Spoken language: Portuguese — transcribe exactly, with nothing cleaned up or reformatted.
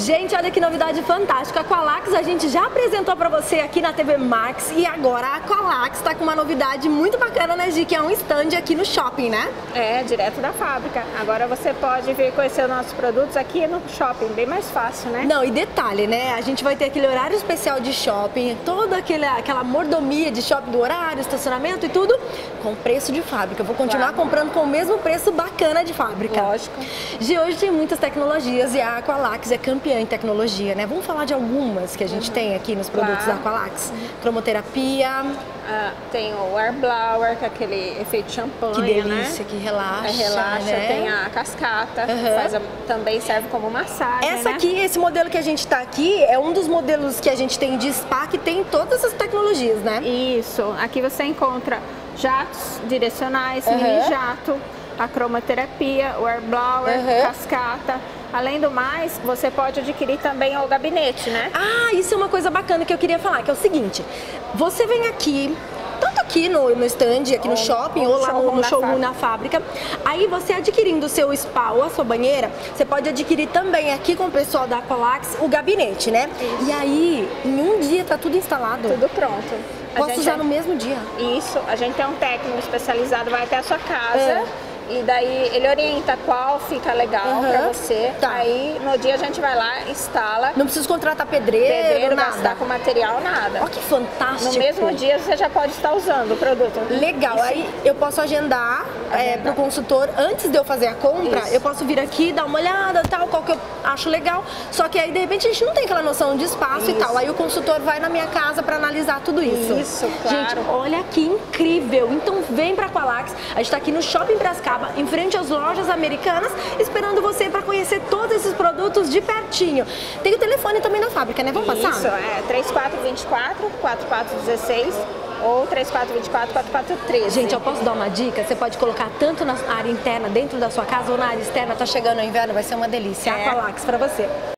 Gente, olha que novidade fantástica. A Aqualax a gente já apresentou pra você aqui na T V Max e agora a Aqualax tá com uma novidade muito bacana, né, Gi? Que é um stand aqui no shopping, né? É, direto da fábrica. Agora você pode vir conhecer os nossos produtos aqui no shopping, bem mais fácil, né? Não, e detalhe, né? A gente vai ter aquele horário especial de shopping, toda aquele, aquela mordomia de shopping do horário, estacionamento e tudo, com preço de fábrica. Eu vou continuar Claro. comprando com o mesmo preço bacana de fábrica. Lógico. Gi, hoje tem muitas tecnologias e a Aqualax é campeã em tecnologia, né? Vamos falar de algumas que a gente uhum. tem aqui nos produtos Claro. da Aqualax. Uhum. Cromoterapia. Ah, tem o Air Blower, que é aquele efeito champanhe, que delícia, né? que relaxa, é, relaxa. né? Tem a cascata, Uhum. faz a, também serve como massagem, Essa né? aqui, esse modelo que a gente tá aqui, é um dos modelos que a gente tem de spa que tem todas essas tecnologias, né? Isso. Aqui você encontra jatos direcionais, Uhum. mini jato, a cromoterapia, o Air Blower, Uhum. cascata. Além do mais, você pode adquirir também o gabinete, né? Ah, isso é uma coisa bacana que eu queria falar, que é o seguinte, você vem aqui, tanto aqui no, no stand, aqui no ou, shopping, ou ou lá no, no showroom na na fábrica, aí você adquirindo o seu spa ou a sua banheira, você pode adquirir também aqui com o pessoal da Aqualax o gabinete, né? Isso. E aí, em um dia tá tudo instalado. Tudo pronto. Posso usar é... no mesmo dia? Isso, a gente tem um técnico especializado, vai até a sua casa. É. E daí ele orienta qual fica legal uhum. pra você. Tá. Aí no dia a gente vai lá, instala. Não precisa contratar pedreiro, pedreiro nada. gastar com material, nada. Olha que fantástico. No mesmo dia você já pode estar usando o produto. Legal, Isso. aí eu posso agendar, agendar. É, pro consultor, antes de eu fazer a compra, Isso. eu posso vir aqui, dar uma olhada, tal, qual que eu acho legal. Só que aí de repente a gente não tem aquela noção de espaço Isso. e tal. Aí o consultor vai na minha casa pra analisar tudo isso. Isso, claro. Gente, olha que incrível. Então vem pra Aqualax, a gente tá aqui no Shopping Piracicaba, em frente às lojas americanas, esperando você para conhecer todos esses produtos de pertinho. Tem o telefone também na fábrica, né? Vamos passar? Isso, é três quatro dois quatro, quatro quatro um seis ou três quatro dois quatro, quatro quatro um três. Gente, eu posso dar uma dica? Você pode colocar tanto na área interna, dentro da sua casa, ou na área externa. Tá chegando o inverno, vai ser uma delícia. É. Aqualax para você.